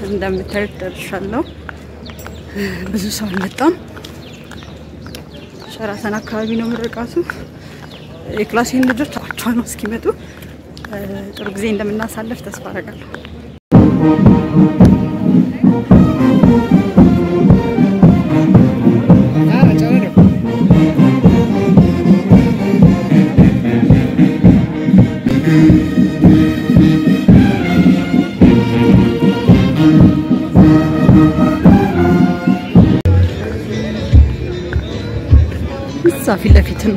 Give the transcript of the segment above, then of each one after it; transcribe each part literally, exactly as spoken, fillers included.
እንደምታዩት ደርሻለሁ ብዙ ሰው አልመጣም ሸራተን አካባቢ ነው ምርቃቱ የክላሴን ልጆች አጫዋች ነው እስኪመጡ ጥሩ ጊዜ እንደምናሳልፍ ተስፋ አደርጋለሁ صافي لافيتن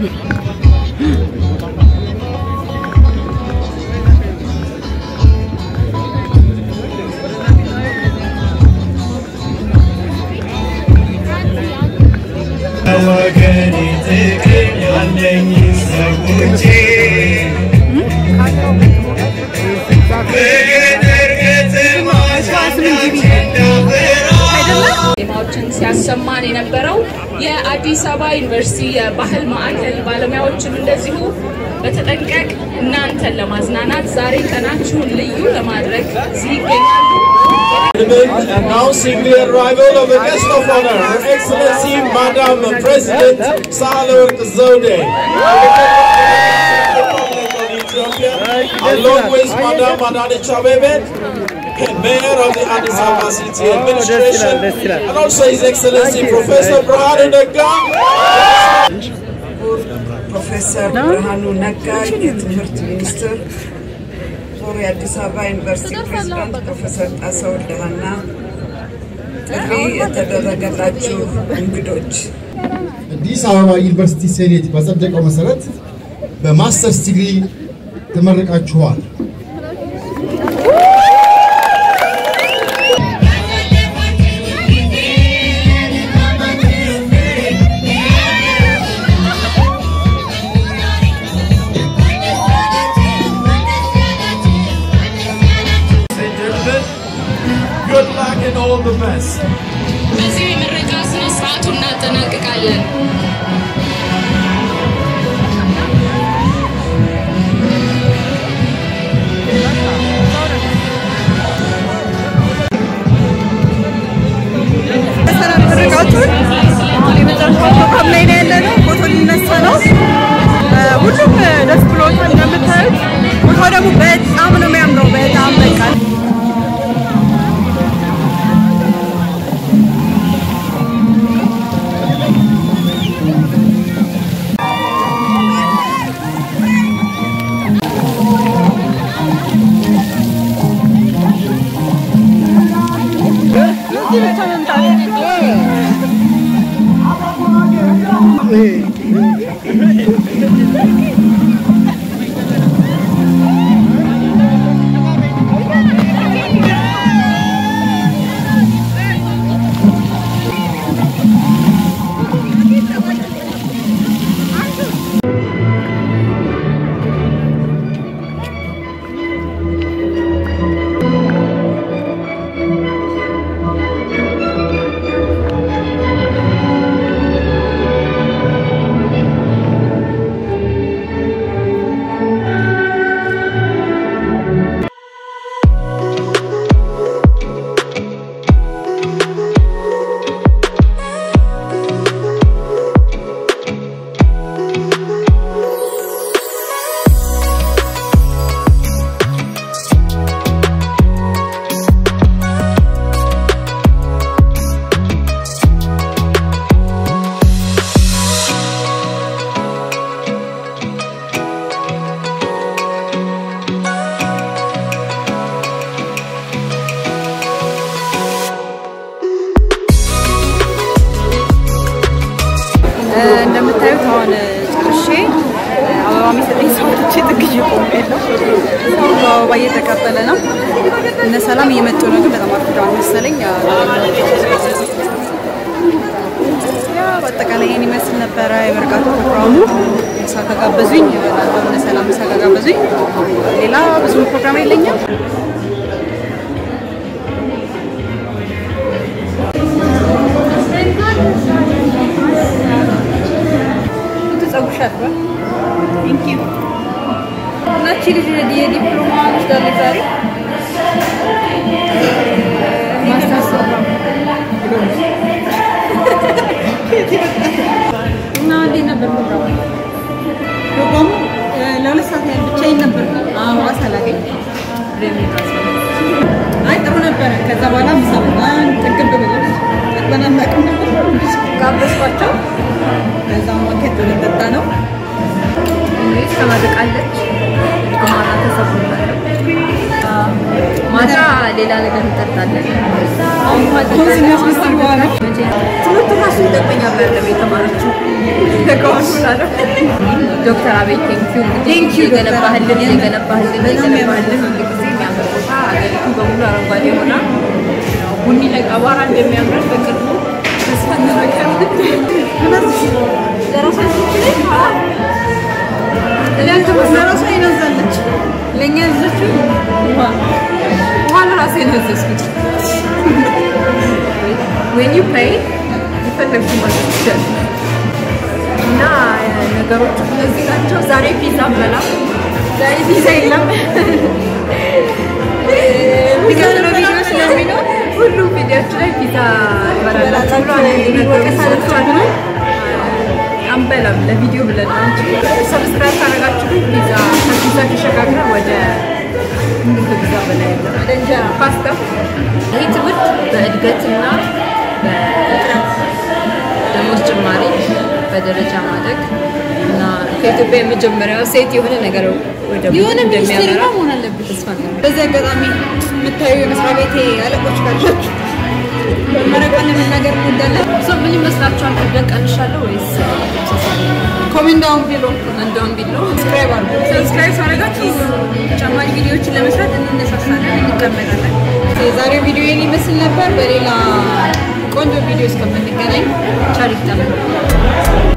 ሲያሰማን የነበረው የአዲስ አበባ ዩኒቨርሲቲ የባህል ማዕከል ባለሙያዎችም እንደዚሁ በተጠንቀቅ እናንተን ለማዝናናት ዛሬ ቀናችሁን ልዩ ለማድረግ ይገኛሉ announcing the arrival of a guest of honor Her Excellency Madam President Sahle-Work Zewde along with Madam Adanecha Abeebe Mayor of the Addis Ababa City Administration and also His Excellency Professor Birhanu Nagga Professor Birhanu Nagga የትምህርት ሚኒስትር ፎር የአዲስ አበባ ዩኒቨርሲቲ ፕሬዝዳንት ፕሮፌሰር ጣሰው ወልደሃና ጥሪ የተደረገላችሁ እንግዶች አዲስ አበባ ዩኒቨርሲቲ ሴኔት በጸደቀው መሰረት በማስተርስ ዲግሪ ተመረቃችኋል Good luck and all the best. በዚህ መረጃ ስነ ስርዓቱን እናጠናቅቃለን ሰላም ምርቃቱን አሁን የመጨረሻው ፕሮግራም ላይ ነው ያለነው ፎቶ ሊነሳ ነው ሁሉም ደስ ብሎታል እንደምታዩት ቦታው ደግሞ በጣም ነው የሚያምረው በጣም በቃ እንደምታዩት አሁን ጨርሼ አበባ የሚሰጠኝ ሰው ትቼ ጥግዬ ቆሜያለሁ ሰው አበባ እየተቀበለ ነው እነ ሰላም እየመጡ ነው ግን በጣም አርፍደዋል መሰለኝ ያ በአጠቃላይ ይሄን ይመስል ነበረ የምርቃቱ ፕሮግራሙ ምሳ ከጋበዙኝ እበላለሁ እነ ሰላም ምሳ ከጋበዙኝ ሌላ ብዙ ፕሮግራም የለኝም Thank you. Una chile di diploma da Lezari. እና እንዴት ነበር ፕሮግራሙ? ፕሮግራሙ ለሁለት ሰዓት ያህል ብቻዬን ነበር። አዎ አሳላገኝ አይ ጥሩ ነበረ። ከዛ በኋላ ምሳ በላን። ጥግብ ብለን ጠግበን አናውቅም ነበር። ጋበዝኳቸው። ከዛ ማኬት ልንጠጣ ነው። እንግዲህ ተመርቃለች። ከማና ተሰብሯል። ማታ ሌላ ነገር እንጠጣለን። አሁን ማታ ተሰብሯል። ትምህርት ራሱ ይጠቅመኛል ብለን የተማረችው ተቀዋውላለሁ። ዶክተር አቤት ቴንኪው ቴንኪው የገነባህልን የገነባህልን የገነባህልን ሁልጊዜ የሚያምር ቦታ አገሪቱ በሙሉ አረንጓዴ ሆና ቡኒ ላይ አቧራ እንደሚያምር በቅርቡ ተስፋ እናደርጋለን። ለራሷ ይነዛለች ለእኛ ያዘችው ውሃ ለራሴ ነዘዝኩት። when you pay ይፈለግኩ ማለት ይችላል። እና ነገሮች እነዚህ ናቸው። ዛሬ ፒዛ በላ ዛሬ ፒዛ የለም። የሚቀጥለው ቪዲዮ ስለሚኖር ሁሉም ቪዲዮዎች ላይ ፒዛ በላላችሁ ብሎ ነገሮች አንበላም ለቪዲዮ ብለን አንቺ ሰብስክራይብ ካደረጋችሁ ፒዛ ከፒዛ ተሸጋግረን ወደ ፒዛ በላይ እንጃ ፓስታ። ይሄ ትምህርት በእድገትና በደሞዝ ጭማሪ በደረጃ ማደግ እና ከኢትዮጵያ የመጀመሪያው ሴት የሆነ ነገር ወደ የሆነ እንደሚያመራ መሆን አለበት ተስፋ ነው። በዚህ አጋጣሚ የምታዩ የመስሪያ ቤቴ አለቆች ካላችሁ በመረቃን ነገር እንዳለ ሰው ምን ይመስላችኋል? ተደቀንሻለሁ ወይስ ኮሜንት ዳውን ቢሎ አንዳውን ቢሎ ሰብስክራይብ አድርጉ። ሰብስክራይብ ሳደርጋችሁ ተጨማሪ ቪዲዮዎችን ለመስራት እንነሳሳለን፣ እንቀመጣለን። የዛሬው ቪዲዮ ይሄን ይመስል ነበር። በሌላ ቆንጆ ቪዲዮ እስከምንገናኝ ቻው።